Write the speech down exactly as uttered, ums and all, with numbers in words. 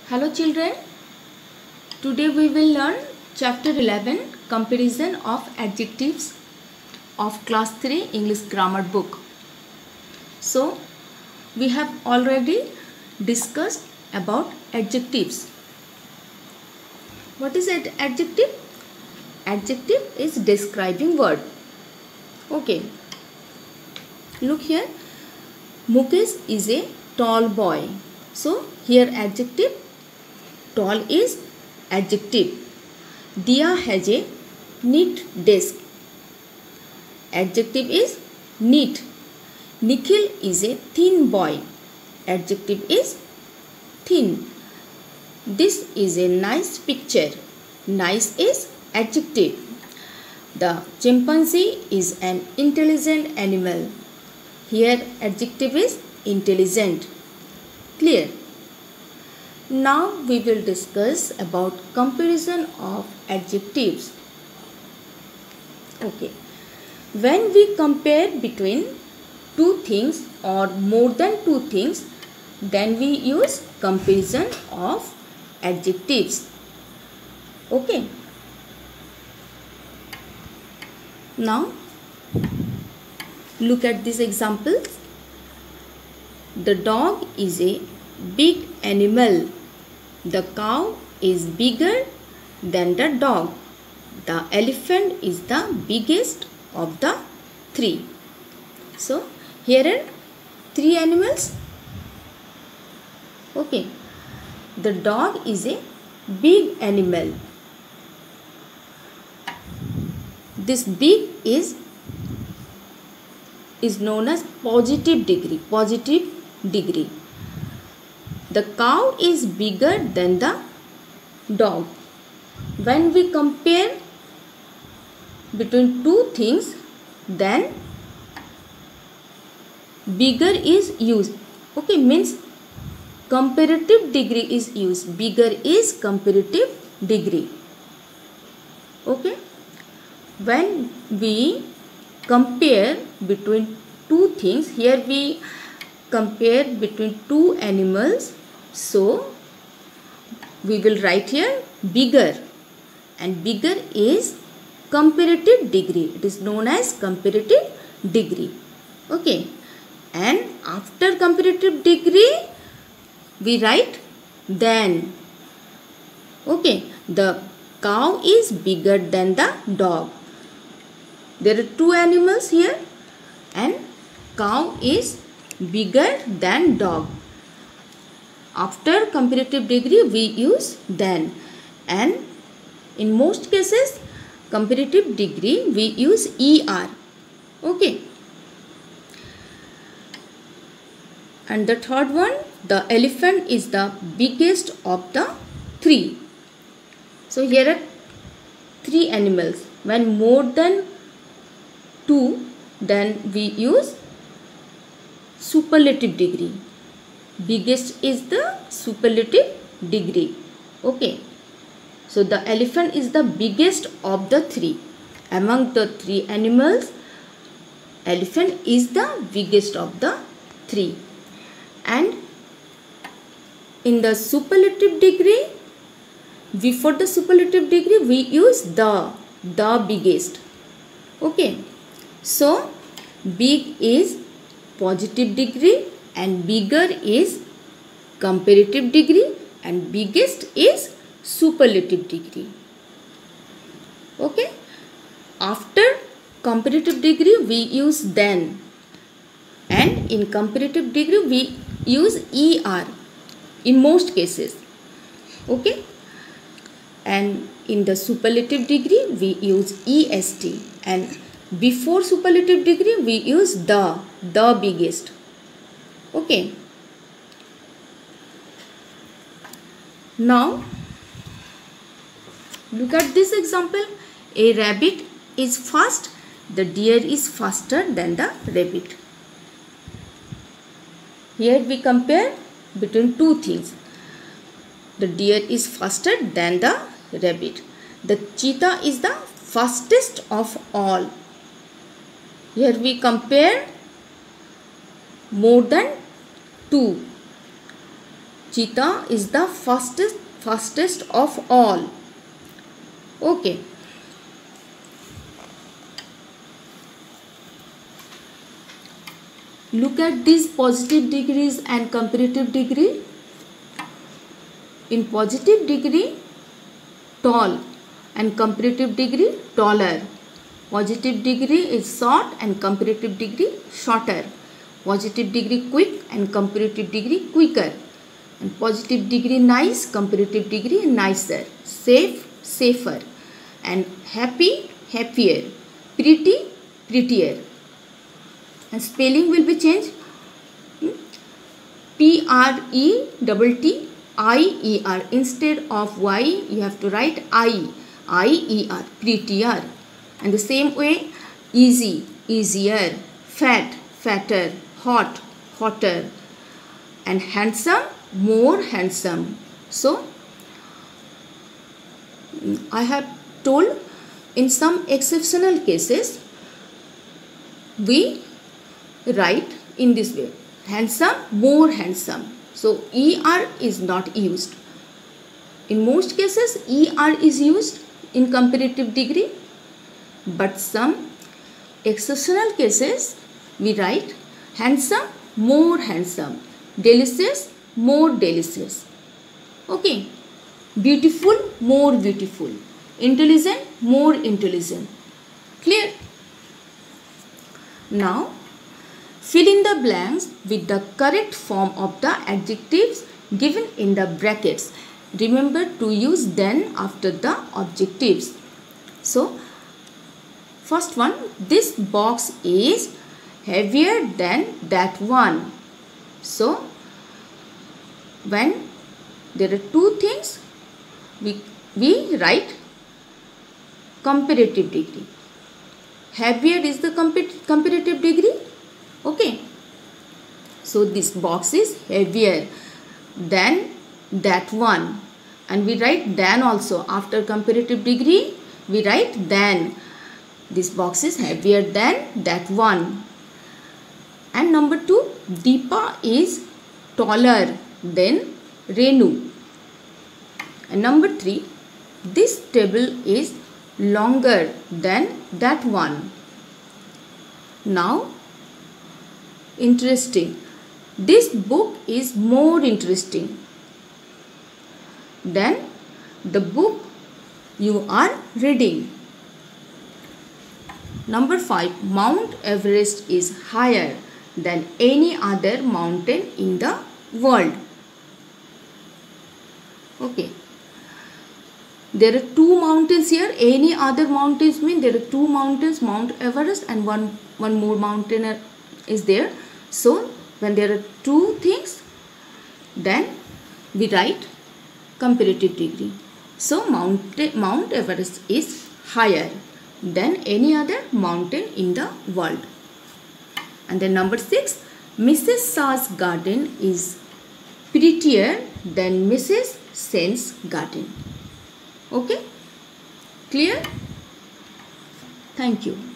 Hello children, today we will learn chapter eleven, comparison of adjectives of class three English grammar book. So we have already discussed about adjectives. What is an adjective? Adjective is describing word. Okay, look here, Mukesh is a tall boy. So here adjective, tall is adjective. Dia has a neat desk. Adjective is neat. Nikhil is a thin boy. Adjective is thin. This is a nice picture. Nice is adjective. The chimpanzee is an intelligent animal. Here adjective is intelligent. Clear? Now we will discuss about comparison of adjectives. Okay. When we compare between two things or more than two things, then we use comparison of adjectives. Okay. Now look at this example. The dog is a big animal. The cow is bigger than the dog. The elephant is the biggest of the three. So here are three animals. Okay. The dog is a big animal. This big is is known as positive degree. Positive degree. The cow is bigger than the dog. When we compare between two things, then bigger is used. Okay, means comparative degree is used. Bigger is comparative degree. Okay. When we compare between two things, here we compare between two animals, so we will write here bigger, and bigger is comparative degree. It is known as comparative degree. Okay, and after comparative degree we write than. Okay, the cow is bigger than the dog. There are two animals here and cow is bigger than dog. After comparative degree we use than, and in most cases comparative degree we use er. Okay. And the third one, the elephant is the biggest of the three. So here are three animals. When more than two, then we use superlative degree. Biggest is the superlative degree. Okay. So the elephant is the biggest of the three. Among the three animals, elephant is the biggest of the three. And in the superlative degree, before the superlative degree we use the, the biggest. Okay. So big is positive degree and bigger is comparative degree and biggest is superlative degree. Okay. After comparative degree we use than, and in comparative degree we use er in most cases. Okay. And in the superlative degree we use est, and before superlative degree we use the, the biggest. Okay. Now look at this example. A rabbit is fast. The deer is faster than the rabbit. Here we compare between two things. The deer is faster than the rabbit. The cheetah is the fastest of all. Here we compare more than two. cheetah is the fastest fastest of all. Okay. Look at these positive degrees and comparative degree. In positive degree, tall, and comparative degree, taller. Positive degree is short and comparative degree shorter. Positive degree quick and comparative degree quicker. And positive degree nice, comparative degree nicer. Safe, safer. And happy, happier. Pretty, prettier. And spelling will be changed. P R E T T I E R. Instead of Y, you have to write I. I E R. Prettier. And the same way, easy, easier. Fat, fatter. Hot, hotter. And handsome, more handsome. So, I have told in some exceptional cases, we write in this way. Handsome, more handsome. So, E R is not used. In most cases, E R is used in comparative degree. But some exceptional cases, we write handsome, more handsome. Delicious, more delicious. Okay. Beautiful, more beautiful. Intelligent, more intelligent. Clear? Now, fill in the blanks with the correct form of the adjectives given in the brackets. Remember to use then after the adjectives. So, first one, this box is heavier than that one. So, when there are two things, we, we write comparative degree. Heavier is the comparative degree. Okay. So, this box is heavier than that one. And we write than also. After comparative degree, we write than. This box is heavier than that one. And number two, Deepa is taller than Renu. And number three, this table is longer than that one. Now, interesting. This book is more interesting than the book you are reading. Number five, Mount Everest is higher than any other mountain in the world. Okay. There are two mountains here. Any other mountains mean there are two mountains, Mount Everest and one, one more mountain is there. So, when there are two things, then we write comparative degree. So, Mount, Mount Everest is higher than any other mountain in the world. And then number six, Missus Shah's garden is prettier than Missus Sen's garden. Okay? Clear? Thank you.